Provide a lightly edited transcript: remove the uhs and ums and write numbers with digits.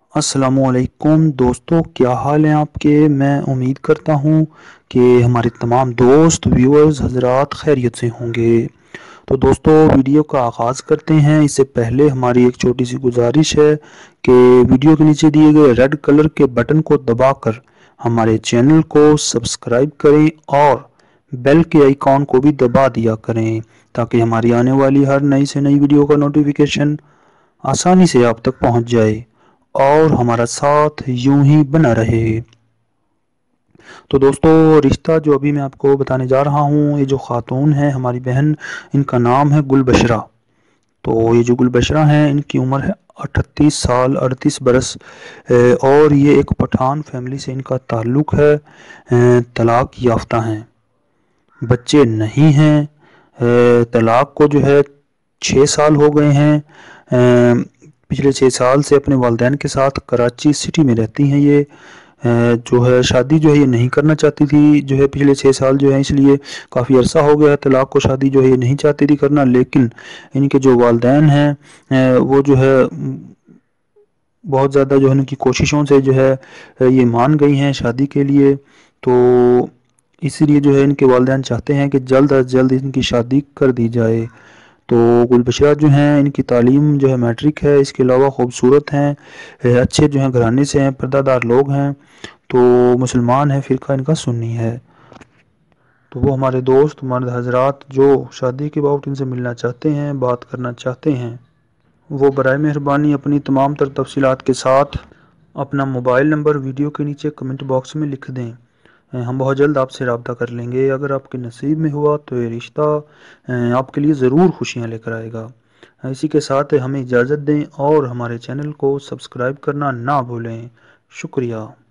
السلام علیکم دوستو، کیا حال ہیں آپ کے؟ میں امید کرتا ہوں کہ ہمارے تمام دوست ویورز حضرات خیریت سے ہوں گے۔ تو دوستو، ویڈیو کا آغاز کرتے ہیں۔ اس سے پہلے ہماری ایک چھوٹی سی گزارش ہے کہ ویڈیو کے نیچے دیے گئے ریڈ کلر کے بٹن کو دبا کر ہمارے چینل کو سبسکرائب کریں اور بیل کے آئیکن کو بھی دبا دیا کریں تاکہ ہماری آنے والی ہر نئی سے نئی ویڈیو کا نوٹیفیکیشن آسانی سے آپ تک پہنچ جائے اور ہمارا ساتھ یوں ہی بنا رہے۔ تو دوستو، رشتہ جو ابھی میں آپ کو بتانے جا رہا ہوں، یہ جو خاتون ہے ہماری بہن، ان کا نام ہے گل بشرہ۔ تو یہ جو گل بشرہ ہیں، ان کی عمر ہے 38 سال 38 برس، اور یہ ایک پٹھان فیملی سے ان کا تعلق ہے۔ طلاق یافتہ ہیں، بچے نہیں ہیں۔ طلاق کو جو ہے 6 سال ہو گئے ہیں۔ پچھلے 6 سال سے اپنے والدین کے ساتھ کراچی سٹی میں رہتی ہیں۔ یہ جو ہے شادی جو ہے یہ نہیں کرنا چاہتی تھی، جو ہے پچھلے 6 سال جو ہے، اس لیے کافی عرصہ ہو گیا ہے طلاق کو، شادی جو ہے یہ نہیں چاہتی تھی کرنا، لیکن ان کے جو والدین ہیں وہ جو ہے بہت زیادہ جو ہے ان کی کوششوں سے جو ہے یہ مان گئی ہیں شادی کے لیے۔ تو اسی لیے جو ہے ان کے والدین چاہتے ہیں کہ جلد از جلد ان کی شادی کر دی جائے۔ تو گل بشرہ جو ہیں، ان کی تعلیم جو ہے میٹرک ہے، اس کے علاوہ خوبصورت ہیں، اچھے جو ہیں گھرانے سے ہیں، پردہ دار لوگ ہیں، تو مسلمان ہیں، فرقہ ان کا سنی ہے۔ تو وہ ہمارے دوست مرد حضرات جو شادی کے بعد ان سے ملنا چاہتے ہیں، بات کرنا چاہتے ہیں، وہ برائے مہربانی اپنی تمام تر تفصیلات کے ساتھ اپنا موبائل نمبر ویڈیو کے نیچے کمنٹ باکس میں لکھ دیں۔ ہم بہت جلد آپ سے رابطہ کر لیں گے۔ اگر آپ کے نصیب میں ہوا تو یہ رشتہ آپ کے لیے ضرور خوشیاں لے کر آئے گا۔ اسی کے ساتھ ہمیں اجازت دیں اور ہمارے چینل کو سبسکرائب کرنا نہ بھولیں۔ شکریہ۔